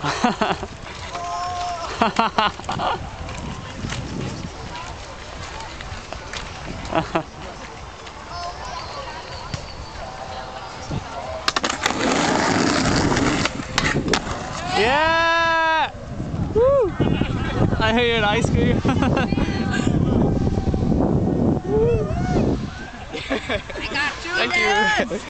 Yeah! Woo! I hear an ice cream. I got you. Thank you.